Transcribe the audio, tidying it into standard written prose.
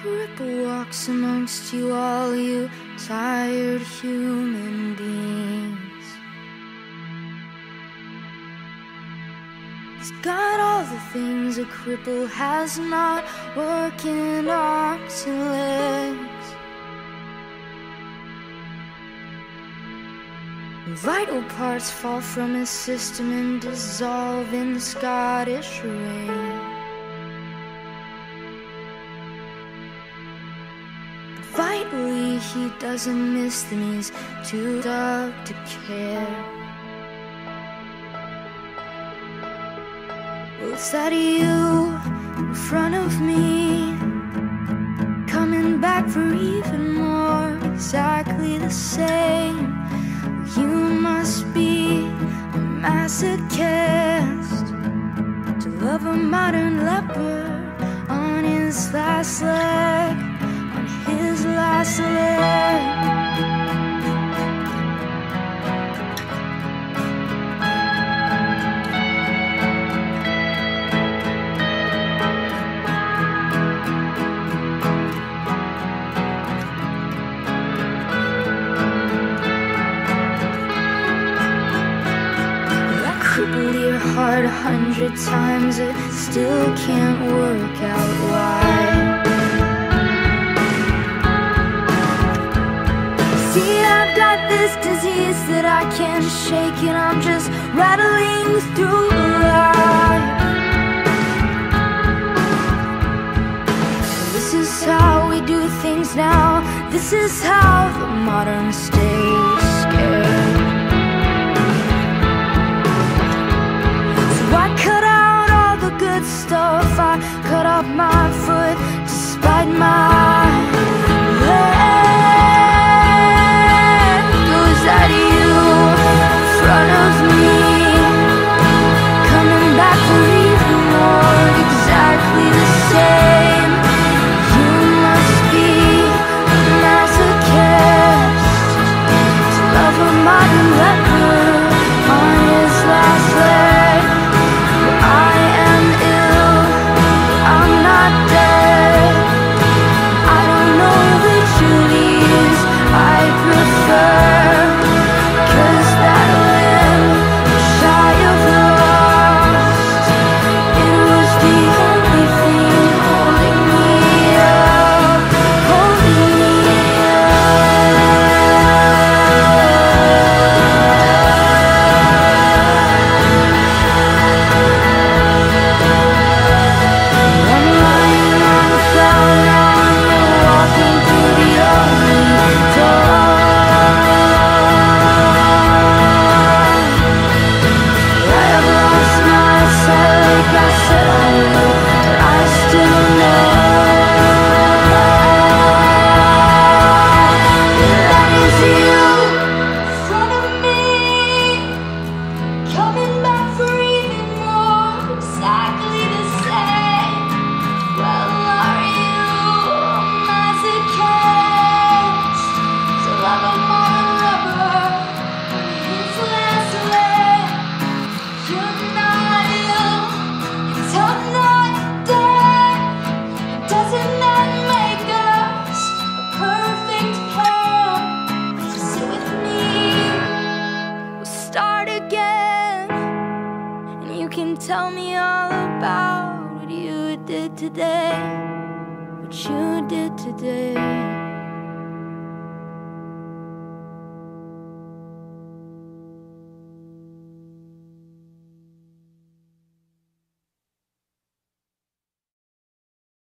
cripple walks amongst you all, you tired human beings. He's got all the things a cripple has not: working arms and legs. Vital parts fall from his system and dissolve in Scottish rain. But vitally he doesn't miss them, he's too dark to care. Well, is that you in front of me, coming back for even more, exactly the same? You must be a masochist to love a modern leper on his last leg, on his last leg. Cripple your heart 100 times, it still can't work out why. See, I've got this disease that I can't shake, and I'm just rattling through life. This is how we do things now, this is how the modern stays scared. I cut out all the good stuff, I cut off my foot to spite my leg. Was that you in front of me, coming back for even more, exactly the same? You must be a masochist to love a modern leper on his last leg. Tell me all about what you did today, what you did today.